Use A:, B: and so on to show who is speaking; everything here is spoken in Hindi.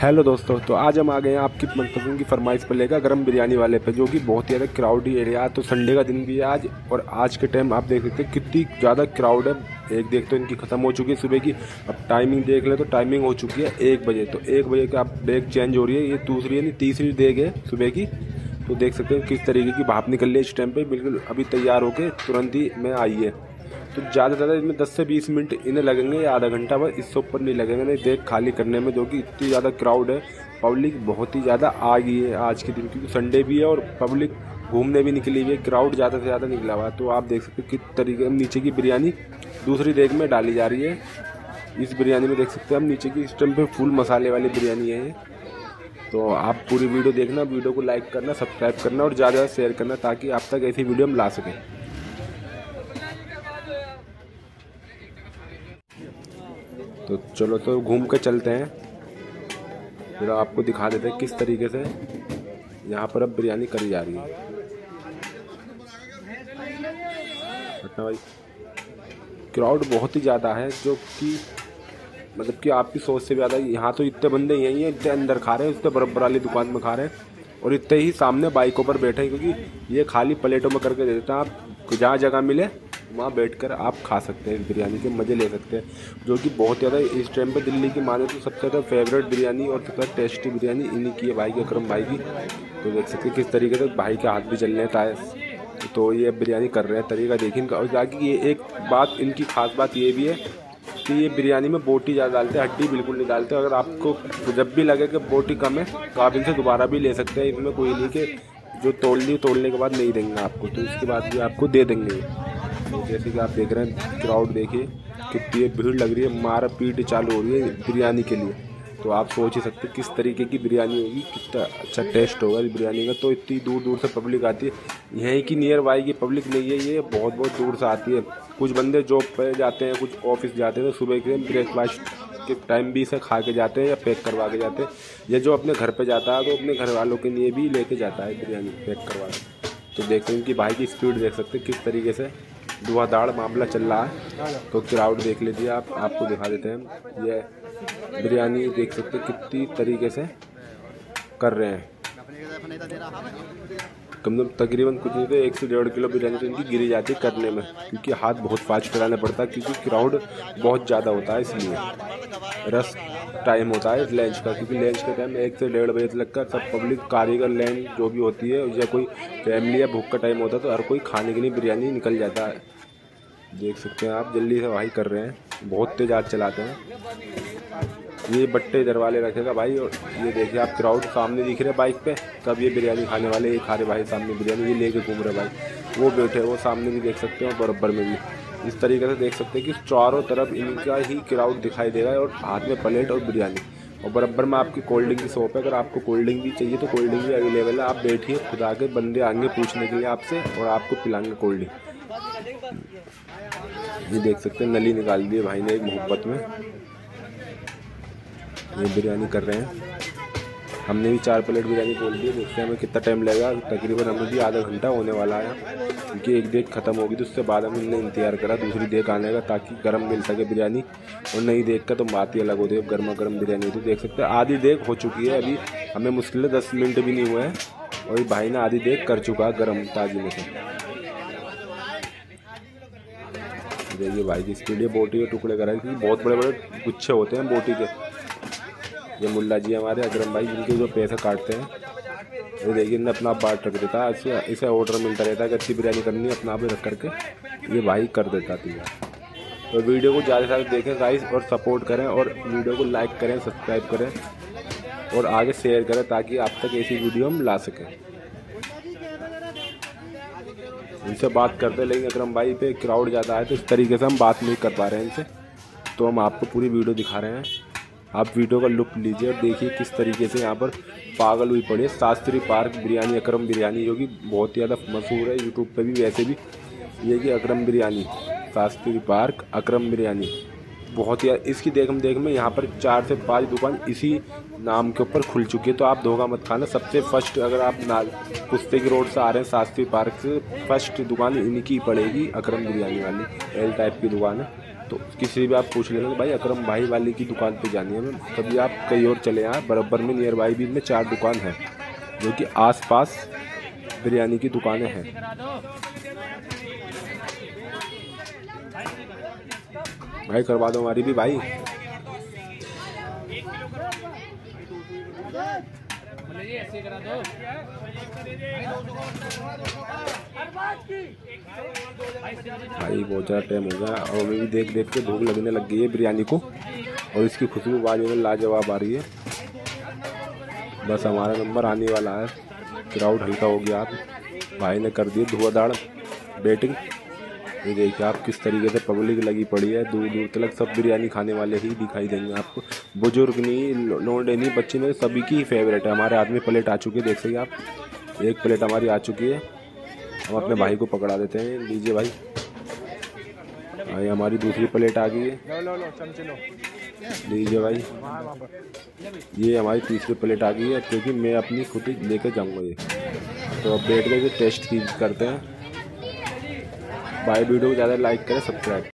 A: हेलो दोस्तों, तो आज हम आ गए हैं आपकी मनपसंद की फरमाइश पर लेकर गरम बिरयानी वाले पे, जो कि बहुत ही ज़्यादा क्राउडी एरिया है। तो संडे का दिन भी है आज, और आज के टाइम आप देख सकते हैं कितनी ज़्यादा क्राउड है। एक देख तो इनकी ख़त्म हो चुकी है सुबह की, अब टाइमिंग देख ले तो टाइमिंग हो चुकी है 1 बजे। तो 1 बजे का आप डेग चेंज हो रही है, ये दूसरी यानी तीसरी डेग है सुबह की। तो देख सकते हैं किस तरीके की भाप निकल रही है इस टाइम पर, बिल्कुल अभी तैयार होकर तुरंत ही में आई है। तो ज़्यादा से ज़्यादा इसमें 10 से 20 मिनट इन्हें लगेंगे या आधा घंटा, बस इससे ऊपर नहीं लगेंगे नहीं देख खाली करने में, जो कि इतनी ज़्यादा क्राउड है। पब्लिक बहुत ही ज़्यादा आ गई है आज के दिन, क्योंकि संडे भी है और पब्लिक घूमने भी निकली हुई है। क्राउड ज़्यादा से ज़्यादा निकला हुआ है। तो आप देख सकते हैं किस तरीके नीचे की बिरयानी दूसरी देग में डाली जा रही है। इस बिरयानी में देख सकते हैं हम नीचे की इस टाइम पे फुल मसाले वाली बिरयानी है ये। तो आप पूरी वीडियो देखना, वीडियो को लाइक करना, सब्सक्राइब करना और ज़्यादा शेयर करना, ताकि आप तक ऐसी वीडियो हम ला सकें। तो चलो तो घूम के चलते हैं, फिर आपको दिखा देते हैं किस तरीके से यहाँ पर अब बिरयानी करी जा रही है। पटना भाई क्राउड बहुत ही ज़्यादा है, जो कि मतलब कि आपकी सोच से भी ज़्यादा। यहाँ तो इतने बंदे यही हैं, इतने अंदर खा रहे हैं, इतने बराबर वाली दुकान में खा रहे हैं, और इतने ही सामने बाइकों पर बैठे हैं, क्योंकि ये खाली प्लेटों में करके दे देते हैं। आप जहाँ जगह मिले वहाँ बैठकर आप खा सकते हैं, इस बिरयानी के मज़े ले सकते हैं, जो कि बहुत ज़्यादा इस टाइम पे दिल्ली की माने तो सबसे ज़्यादा फेवरेट बिरयानी और सबसे टेस्टी बिरयानी इन्हीं की है, भाई की, अकरम भाई की। तो देख सकते हैं किस तरीके से भाई के हाथ भी चल रहे हैं ताए। तो ये बिरयानी कर रहे हैं, तरीका देखिए इनका। और बाकी ये एक बात इनकी खास बात ये भी है कि ये बिरयानी में बोटी ज़्यादा डालते हैं, हड्डी बिल्कुल नहीं डालते। अगर आपको जब भी लगे कि बोटी कम है तो आप इनसे दोबारा भी ले सकते हैं, इसमें कोई नहीं कि जो तोड़ने के बाद नहीं देंगे आपको, तो इसके बाद भी आपको दे देंगे। तो जैसे कि आप देख रहे हैं क्राउड देखिए कितनी भीड़ लग रही है, मार पीट चालू हो रही है बिरयानी के लिए। तो आप सोच ही सकते किस तरीके की बिरयानी होगी, कितना अच्छा टेस्ट होगा इस बिरयानी का। तो इतनी दूर दूर से पब्लिक आती है, यहीं की नियर बाई की पब्लिक नहीं है, ये बहुत बहुत दूर से आती है। कुछ बंदे जॉब पे जाते हैं, कुछ ऑफिस जाते हैं, तो सुबह के ब्रेकफास्ट के टाइम भी इसे खा के जाते हैं या पैक करवा के जाते हैं। या जो अपने घर पे जाता है तो अपने घर वालों के लिए भी लेके जाता है बिरयानी पैक करवा के। तो देख सकते हैं कि भाई की स्पीड देख सकते हैं किस तरीके से धुआंधार मामला चल रहा है। तो क्राउड देख लीजिए आप, आपको दिखा देते हैं। ये बिरयानी देख सकते हैं कितनी तरीके से कर रहे हैं, कम से कम तकरीबन कुछ नहीं तो 1 से 1.5 किलो बिरयानी तो इनकी गिरी जाती है करने में, क्योंकि हाथ बहुत फास्ट चलाना पड़ता है, क्योंकि क्राउड बहुत ज़्यादा होता है। इसलिए रस टाइम होता है लंच का, क्योंकि लंच के टाइम 1 से 1.5 बजे तक का सब पब्लिक कारीगर लैंड जो भी होती है, या कोई फैमिली या भूख का टाइम होता है, तो हर कोई खाने के लिए बिरयानी निकल जाता है। देख सकते हैं आप जल्दी से भाई कर रहे हैं, बहुत तेज हाथ चलाते हैं। ये बट्टे इधर वाले रखेगा भाई, और ये देखिए आप क्राउड सामने दिख रहे बाइक पे, तब ये बिरयानी खाने वाले ये खा रहे भाई सामने बिरयानी, ये लेके घूम रहे भाई, वो बैठे वो सामने भी देख सकते हैं और बराबर में भी। इस तरीके से देख सकते हैं कि चारों तरफ इनका ही क्राउड दिखाई देगा, और हाथ में प्लेट और बिरयानी, और बराबर में आपकी कोल्ड ड्रिंक की शॉप है। अगर आपको कोल्ड ड्रिंक भी चाहिए तो कोल्ड ड्रिंक भी अवेलेबल है, आप बैठिए, खुद आके बंदे आएंगे पूछने के लिए आपसे और आपको पिलाएंगे कोल्ड ड्रिंक। ये देख सकते हैं नली निकाल दी है भाई ने एक मोहब्बत में, ये बिरयानी कर रहे हैं। हमने भी 4 प्लेट बिरयानी बोल दी, देखते हैं हमें कितना टाइम लगेगा। तकरीबन हमें भी आधा घंटा होने वाला है, क्योंकि एक देग ख़त्म होगी तो उसके बाद हमने इंतजार करा दूसरी देग आने का, ताकि गर्म मिल सके बिरयानी। और नई देग का तो बात ही अलग होती है, गर्मा गर्म बिरयानी। तो देख सकते हैं आधी देग हो चुकी है, अभी हमें मुश्किल 10 मिनट भी नहीं हुए हैं, और भाई ने आधी देग कर चुका है गर्म ताजी में से। देखिए भाई की स्पीड, ये बोटी के टुकड़े करा है, क्योंकि बहुत बड़े बड़े गुच्छे होते हैं बोटी के। ये मुल्ला जी हमारे अकरम भाई, जिनके जो पैसे काटते हैं, ये देखिए इन्हें अपना आप बाट रख देता है, इसे ऑर्डर मिलता रहता है कि अच्छी बिरयानी करनी है, अपना आप रख करके ये भाई कर देता था। तो वीडियो को ज़्यादा से ज़्यादा देखें गाइस, और सपोर्ट करें, और वीडियो को लाइक करें, सब्सक्राइब करें, और आगे शेयर करें, ताकि आप तक ऐसी वीडियो हम ला सकें। इनसे बात करते हैं, लेकिन अकरम भाई पे क्राउड ज़्यादा है, तो इस तरीके से हम बात नहीं कर पा रहे हैं इनसे। तो हम आपको पूरी वीडियो दिखा रहे हैं, आप वीडियो का लुक लीजिए और देखिए किस तरीके से यहाँ पर पागल हुई पड़ी है शास्त्री पार्क बिरयानी, अकरम बिरयानी, जो कि बहुत ही ज़्यादा मशहूर है यूट्यूब पे भी। वैसे भी ये कि अकरम बिरयानी, शास्त्री पार्क अकरम बिरयानी, बहुत ही इसकी देख में यहाँ पर 4 से 5 दुकान इसी नाम के ऊपर खुल चुकी है। तो आप धोखा मत खाना। सबसे फर्स्ट अगर आप कुश्ते की रोड से आ रहे हैं शास्त्री पार्क से, फर्स्ट दुकान इन्हीं की पड़ेगी, अकरम बिरयानी वाली, एल टाइप की दुकान है। तो किसी भी आप पूछ लेना भाई अकरम भाई वाली की दुकान पे जानी है हमें, कभी आप कहीं और चले आए, बराबर में नियर बाई भी इनमें 4 दुकान है जो कि आसपास बिरयानी की दुकानें हैं। भाई करवा दो हमारी भी भाई। भाई बहुत ज़्यादा टाइम हो गया और हमें भी देख देख के भूख लगने लग गई है बिरयानी को, और इसकी खुशबू बाजू में लाजवाब आ रही है। बस हमारा नंबर आने वाला है, क्राउड हल्का हो गया। आप भाई ने कर दी धुआंधार बैटिंग। ये देखिए आप किस तरीके से पब्लिक लगी पड़ी है, दूर दूर तक सब बिरयानी खाने वाले ही दिखाई देंगे आपको। बुजुर्ग नहीं, लोंडे नहीं, बच्चे नहीं, सभी की फेवरेट है। हमारे हाथ में प्लेट आ चुकी है, देख सकते आप, एक प्लेट हमारी आ चुकी है। हम अपने भाई को पकड़ा देते हैं, लीजिए भाई। भाई हमारी दूसरी प्लेट आ गई है, लीजिए भाई। ये हमारी तीसरी प्लेट आ गई है, क्योंकि मैं अपनी खुद ही लेकर जाऊंगा ये। तो अब बैठ के टेस्ट की करते हैं। भाई वीडियो को ज़्यादा लाइक करें, सब्सक्राइब